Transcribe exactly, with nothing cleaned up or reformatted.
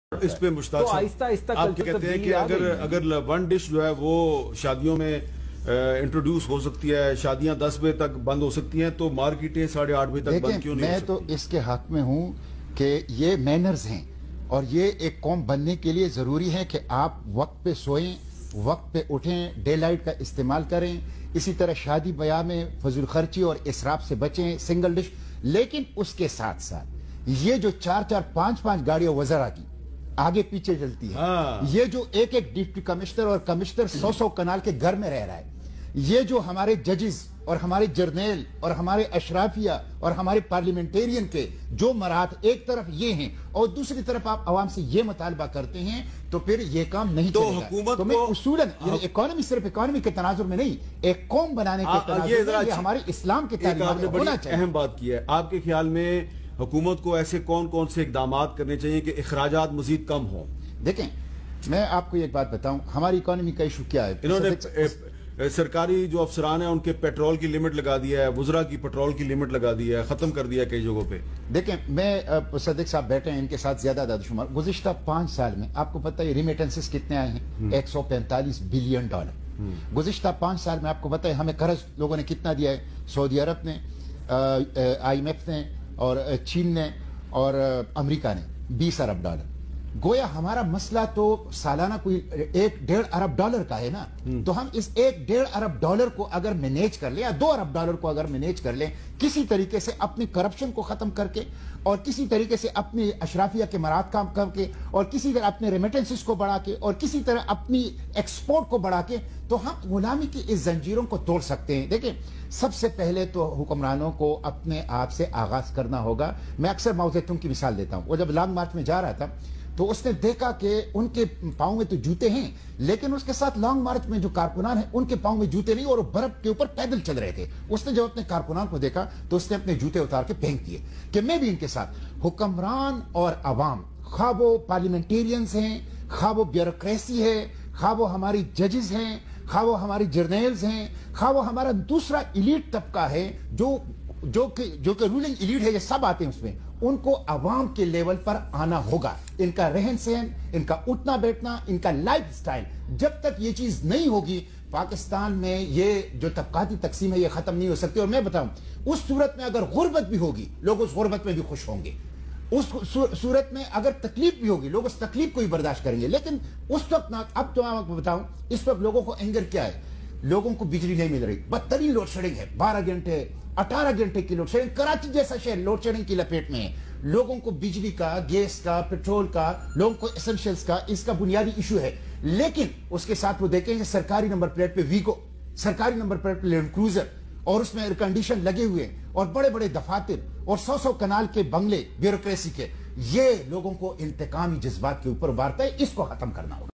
اس پہ مشتاق آہستہ آہستہ آپ کہتے ہیں کہ اگر اگر ون ڈش جو ہے وہ شادیوں میں انٹروڈیوس ہو سکتی ہے، شادیاں دس بجے تک بند ہو سکتی ہیں، تو مارکیٹیں ساڑھے آٹھ بجے تک بند کیوں نہیں ہو سکتی؟ میں تو اس کے حق میں ہوں کہ یہ مینرز ہیں اور یہ ایک قوم بننے کے لیے ضروری ہے کہ آپ وقت پہ سوئیں، وقت پہ اٹھیں، ڈے لائٹ کا استعمال کریں، اسی طرح شادی بیاہ میں فضول خرچی اور اسراف سے بچیں، سنگل ڈش. لیکن اس کے ساتھ ساتھ یہ جو چار چار پانچ پانچ گاڑیاں وزراء کی آگے پیچھے چلتی ہے، یہ جو ایک ایک ڈپٹی کمشنر اور کمشنر سو سو کنال کے گھر میں رہ رہا ہے، یہ جو ہمارے ججز اور ہمارے جرنیل اور ہمارے اشرافیہ اور ہمارے پارلیمنٹیرین کے جو مرات ایک طرف یہ ہیں اور دوسری طرف آپ عوام سے یہ مطالبہ کرتے ہیں، تو پھر یہ کام نہیں تو چلے گا. حکومت تو میں کو اصولاً یعنی اکانومی صرف اکانومی کے تناظر میں نہیں، ایک قوم بنانے کے تناظر میں یہ ہمارے اسلام کے تعلیمات میں ہونا چاہیے. اہم بات کی ہے آپ کے خیال میں حکومت کو ایسے کون کون سے اقدامات کرنے چاہیے کہ اخراجات مزید کم ہوں؟ دیکھیں میں آپ کو ایک بات بتاؤں، ہماری اکانومی کا ایشو کیا ہے؟ انہوں نے سرکاری جو افسران ہیں ان کے پیٹرول کی لیمٹ لگا دیا ہے، وزراء کی پیٹرول کی لیمٹ لگا دیا ہے، ختم کر دیا ہے کئی جگہوں پہ. دیکھیں میں صدیق صاحب بیٹھے ہیں، ان کے ساتھ زیادہ داد شمار گزشتہ پانچ سال میں آپ کو پتہ ہے ریمیٹنسز کتنے آئے ہیں؟ ایک سو پینتالیس بلین ڈالر. گزشتہ پانچ سال میں آپ کو پتہ ہے ہمیں قرض لوگوں نے کتنا دیا ہے؟ سعودی عرب نے، آئی ایم ایف نے اور چین نے اور امریکہ نے بیس ارب ڈالر. گویا ہمارا مسئلہ تو سالانہ کوئی ایک ڈیڑھ ارب ڈالر کا ہے نا، تو ہم اس ایک ڈیڑھ ارب ڈالر کو اگر مینیج کر لیں یا دو ارب ڈالر کو اگر مینیج کر لیں کسی طریقے سے اپنی کرپشن کو ختم کر کے اور کسی طریقے سے اپنی اشرافیہ کے مراد کام کر کے اور کسی طرح اپنے ریمیٹنسز کو بڑھا کے اور کسی طرح اپنی ایکسپورٹ کو بڑھا کے، تو ہم غلامی کی اس زنجیروں کو توڑ سکتے ہیں. دیکھیں سب سے پہلے تو حکمرانوں کو اپنے آپ سے آغاز کرنا ہوگا. میں اکثر ماؤ زیتونگ کی مثال دیتا ہوں، وہ جب لانگ مارچ میں جا رہا تھا تو اس نے دیکھا کہ ان کے پاؤں میں تو جوتے ہیں لیکن اس کے ساتھ لانگ مارچ میں جو کارکنان ہیں ان کے پاؤں میں جوتے نہیں اور وہ برف کے اوپر پیدل چل رہے تھے. اس نے جب اپنے کارکنان کو دیکھا تو اس نے اپنے جوتے اتار کے پھینک دیے کہ میں بھی ان کے ساتھ. حکمران اور عوام، خواہ وہ پارلیمنٹیرینز ہیں، خواہ وہ بیوروکریسی ہے، خواہ وہ ہماری ججز ہیں، خواہ وہ ہماری جرنیلز ہیں، خواہ وہ ہمارا دوسرا ایلیٹ طبقہ ہے جو جو کہ جو کہ رولنگ ایلیٹ ہے، یہ سب آتے ہیں اس میں، ان کو عوام کے لیول پر آنا ہوگا. ان کا رہن سہن، ان کا اٹھنا بیٹھنا، ان کا لائف سٹائل، جب تک یہ چیز نہیں ہوگی پاکستان میں یہ جو طبقاتی تقسیم ہے یہ ختم نہیں ہو سکتی. اور میں بتاؤں اس صورت میں اگر غربت بھی ہوگی لوگ اس غربت میں بھی خوش ہوں گے، اس صورت میں اگر تکلیف بھی ہوگی لوگ اس تکلیف کو بھی برداشت کریں گے. لیکن اس وقت نہ، اب تو میں آپ کو بتاؤں اس وقت لوگوں کو اینگر کیا ہے؟ لوگوں کو بجلی نہیں مل رہی، بدترین لوڈ شیڈنگ ہے، بارہ گھنٹے اٹھارہ گھنٹے کی لوڈ شیڈنگ. کراچی جیسا شہر لوڈ شیڈنگ کی لپیٹ میں ہے. لوگوں کو بجلی کا، گیس کا، پیٹرول کا، لوگوں کو ایسنشیلز کا اس کا بنیادی ایشو ہے. لیکن اس کے ساتھ وہ دیکھیں کہ سرکاری نمبر پلیٹ پہ ویگو، سرکاری نمبر پلیٹ پہ لینڈ کروزر اور اس میں ایئر کنڈیشن لگے ہوئے اور بڑے بڑے دفاتر اور سو سو کنال کے بنگلے بیوروکریسی کے، یہ لوگوں کو انتقامی جذبات کے اوپر ابھارتا ہے. اس کو ختم کرنا ہوگا.